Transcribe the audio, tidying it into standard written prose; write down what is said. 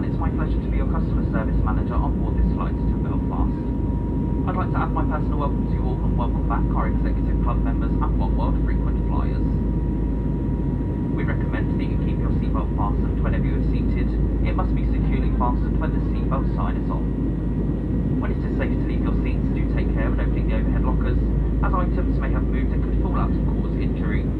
it's my pleasure to be your customer service manager on board this flight to Belfast. I'd like to add my personal welcome to you all and welcome back our executive club members and One World frequent flyers. We recommend that you keep your seatbelt fastened whenever you are seated. It must be securely fastened when the seatbelt sign is on. When it is safe to leave your seats, do take care of opening the overhead lockers, as items may have moved and could fall out and cause injury.